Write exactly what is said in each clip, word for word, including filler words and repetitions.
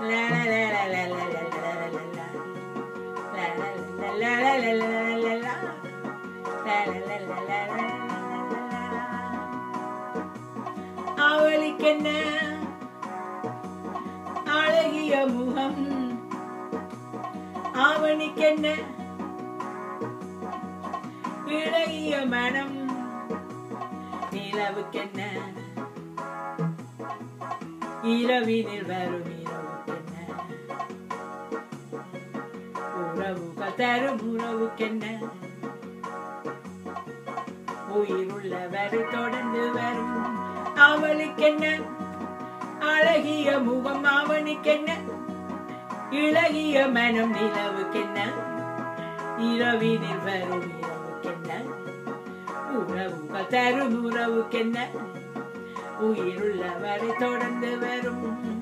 அவளுக்கென்ன அழகிய முகம், அவனுக்கென்ன இழகிய மனம், நிலவுக்கென்ன இரவினில் வரும் இரவுக்கென்ன, உறவுகள் தரும் உறவுக்கென்ன, உயிருள்ளவர் தொடர்ந்து வரும். அவளுக்கென்ன அழகிய முகம், அவனுக்கென்ன இழகிய மனம், நிலவுக்கென்ன இரவினில் வரும் இரவுக்கென்ன, உறவுகள் தரும் உறவுக்கென்ன, உயிருள்ளவரை தொடர்ந்து வரும்.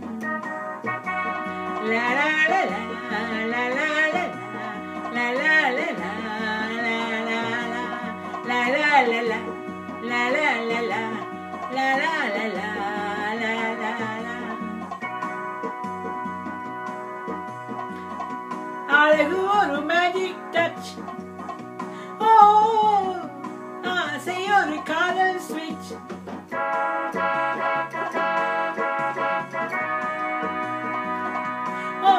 அழகு ஒரு மேஜிக் டச், ஓ ஆசை ஒரு காதல் ஸ்விட்ச், ஓ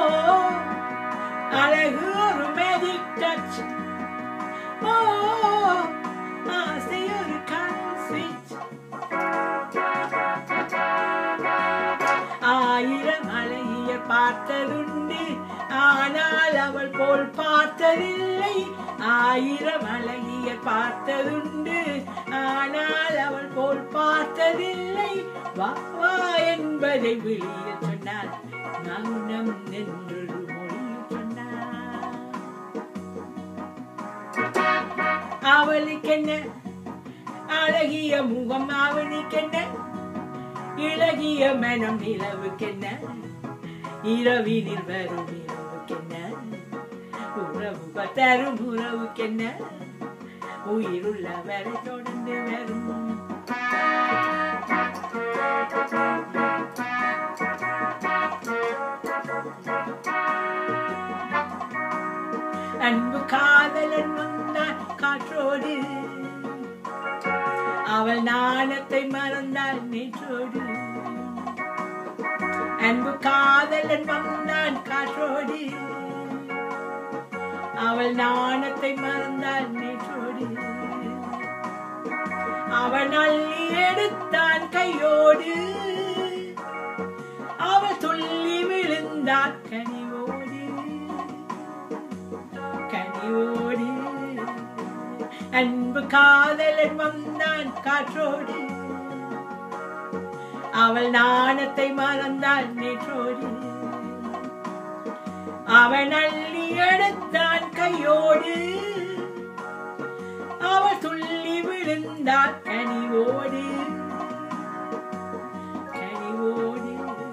அழகு ஒரு மேஜிக் டச், ஓ ஆசை ஒரு காதல் ஸ்விட்ச். ஆயிரம் அழகிய பார்த்ததுண்டு, ஆனால் அவள் போல் பார்த்ததில்லை. ஆயிரம் அழகிய பார்த்ததுண்டு, ஆனால் அவள் போல் பார்த்ததில்லை. வா வா என்பதை வெளியில் சொன்னாள், மௌனம் என்றொரு மொழியில் சொன்னாள். அவளுக்கென்ன அழகிய முகம், அவனுக்கென்ன இழகிய மனம், நிலவுக்கென்ன இரவினில் வரும் இரவுக்கென்ன, உறவுகள் தரும் உறவுக்கென்ன, உயிருள்ளவரை தொடர்ந்து வரும். அன்பு காதலன் வந்தான் காற்றோடு, அவள் நாணத்தை மறந்தாள் நேற்றோடு. அன்பு காதலன் வந்தான் காற்றோடு, அவள் நாணத்தை மறந்தாள் நேற்றோடு. அவள் அள்ளி எடுத்தான் கையோடு, அவள் துள்ளி விழுந்தாள் கனிவோடு கனிவோடு. அன்பு காதலன் வந்தான் காற்றோடு, அவள் நாணத்தை மறந்தாள் நேற்றோடு. அவன் அள்ளி எடுத்தான் கையோடு, அவள் துள்ளி விழுந்தாள் கனிவோடு கனிவோடு.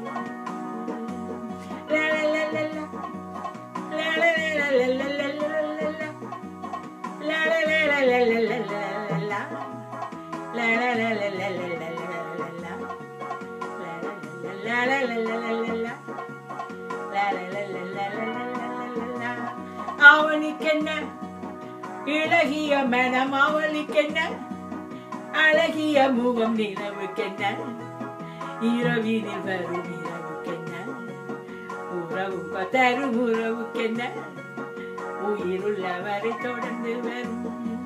அவனுக்கென்ன இழகிய மனம், அவளுக்கென்ன அழகிய முகம், நிலவுக்கென்ன இரவினில் வரும் இரவுக்கென்ன, உறவு தரும் உறவுக்கென்ன, உயிருள்ளவரை தொடர்ந்து வரும்.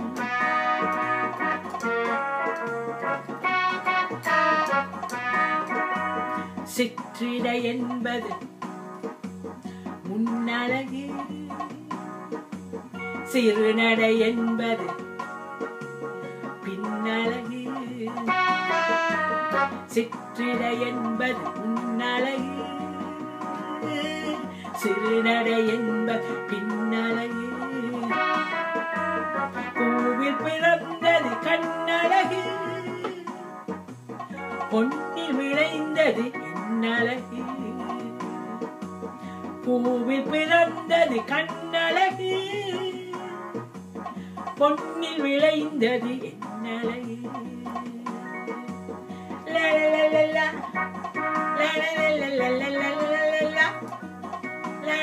சிற்றிடை என்பது முன்னழகு, சிறுநடை என்பது பின்னழகு. சிற்றிடை என்பது முன்னழகு, சிறுநடை என்பது பின்னழகு. பூவில் பிறந்தது கண்ணழகு, பொன்னில் விளைந்தது என்னழகு. பூவில் பிறந்தது கண்ணழகு, பொன்னில் விளைந்தது என்னழகு. La la la la la la la la la la la la la la